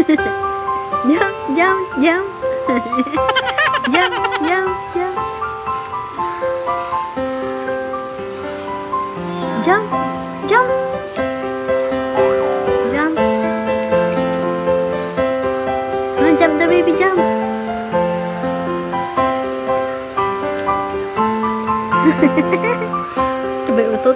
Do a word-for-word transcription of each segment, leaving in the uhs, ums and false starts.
Jump, jump, jump. Jump, jump, jump. Jump, jump. Jump. Oh, jump the baby, jump. Sabay utot.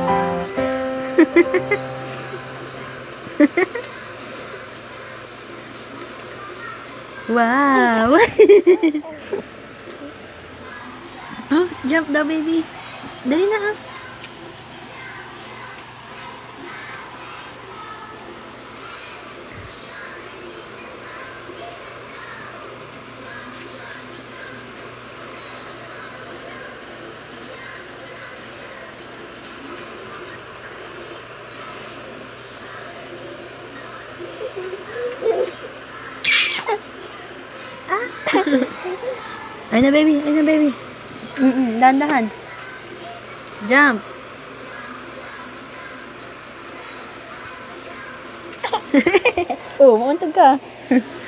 Wow. Oh, jump daw baby. Dali na ha. Ayun na baby, ayun na baby. Mm -mm, dahan-dahan. Jump. Oh, mauntag ka.